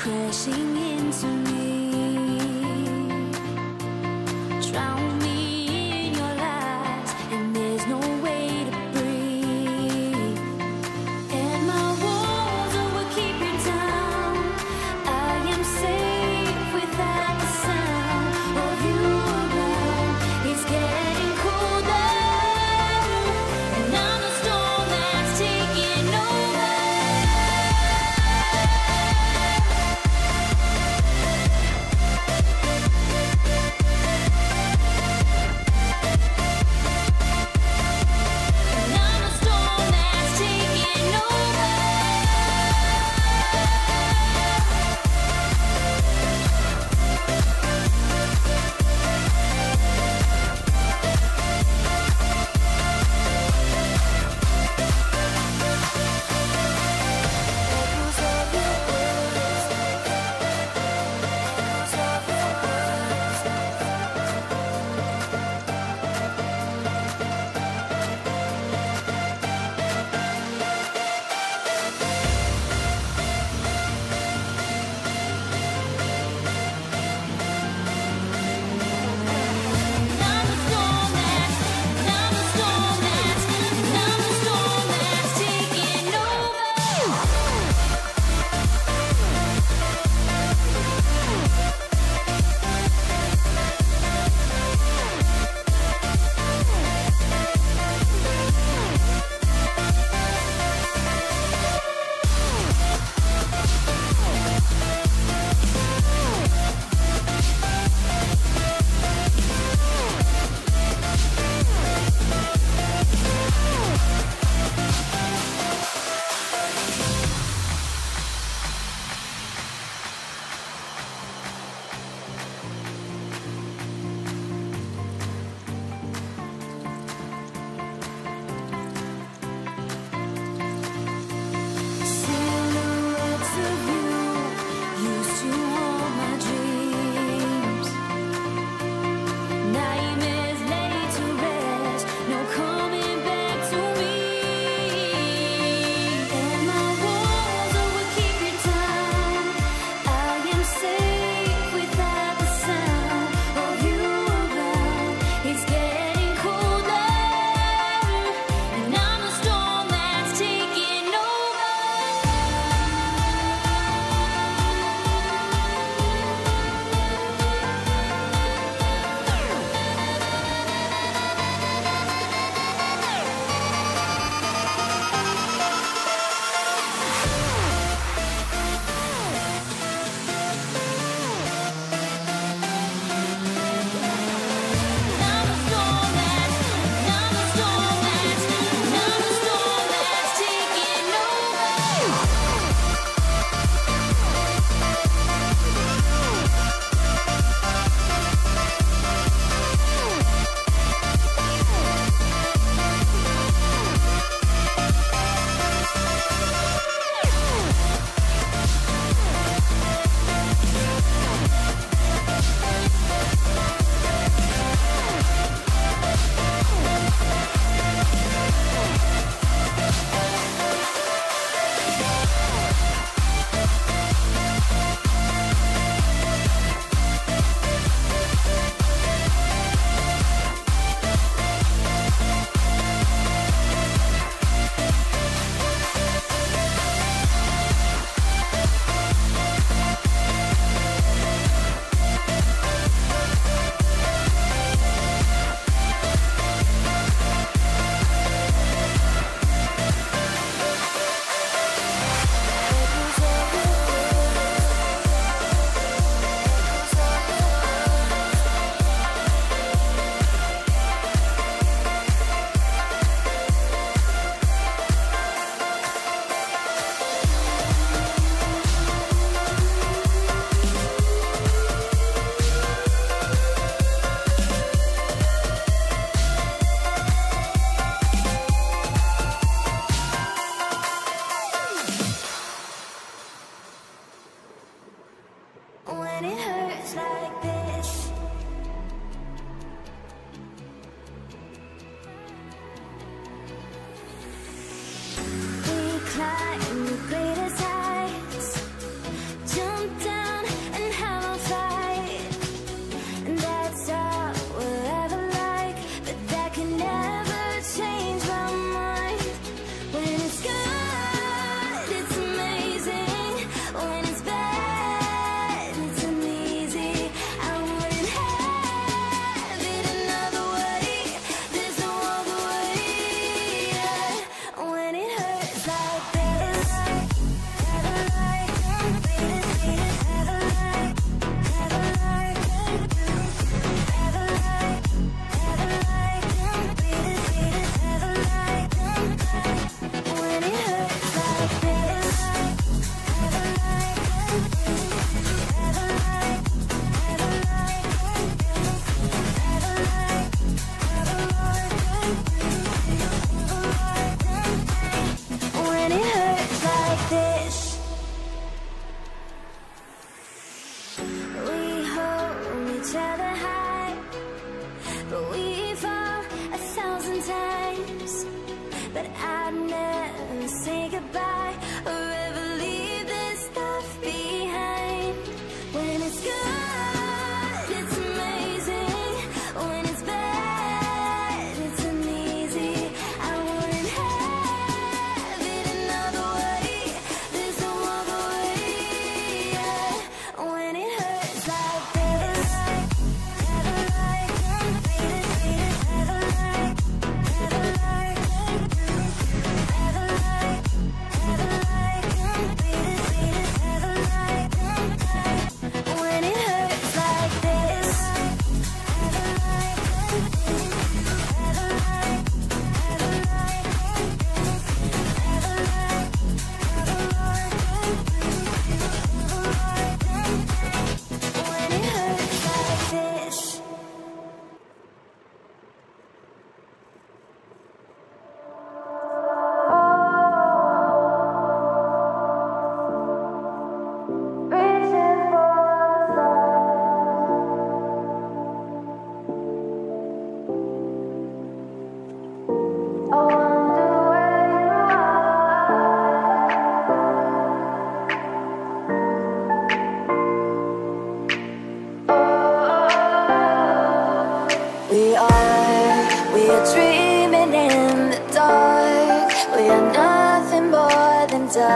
crashing into me. Drown me in your lies, and there's no way to breathe. And my walls will keep you down. I am safe without the sound of you around. It's getting colder, and I'm the storm that's taking over.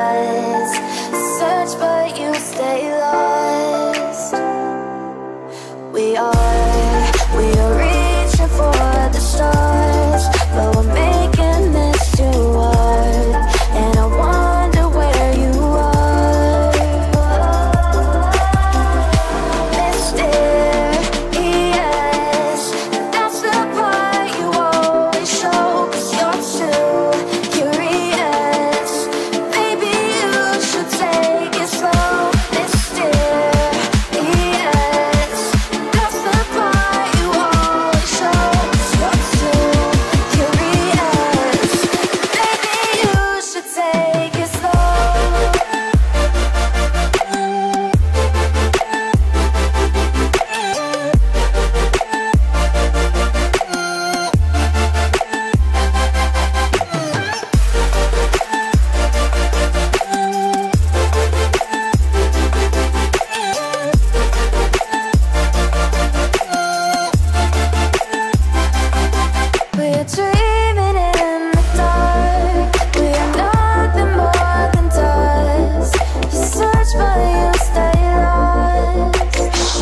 eyes. Search but you stay lost. We are reaching for the stars, but we're making this too hard. And I wonder where you are. Mysterious, that's the part you always show. 'Cause you're too curious. Maybe you should take it slow. Mysterious, that's the part you always show. 'Cause you're too curious. Maybe you should take it slow. We're dreaming in the dark. We are nothing more than dust. You search but you stay lost.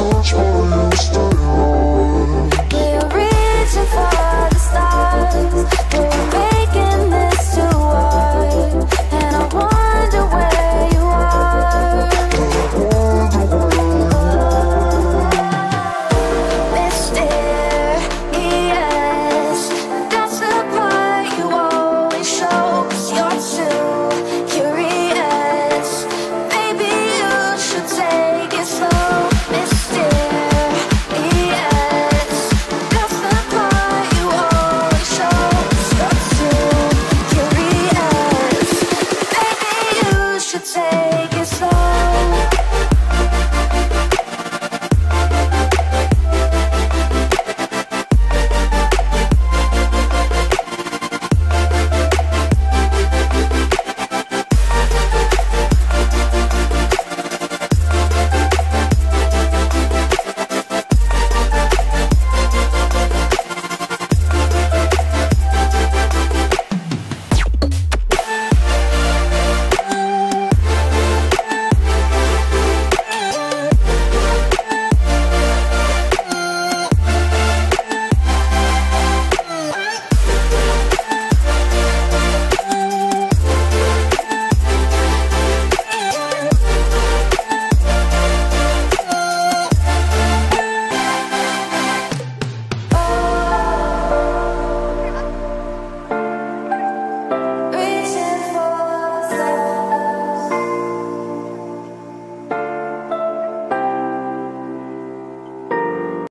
We are reaching for the stars, but we're making this too hard. And I wonder where you are. Mysterious, that's the part you always show. 'Cause you're too curious. Maybe you should take it slow. Mysterious, that's the part you always show. 'Cause you're too curious. Maybe you should take it slow.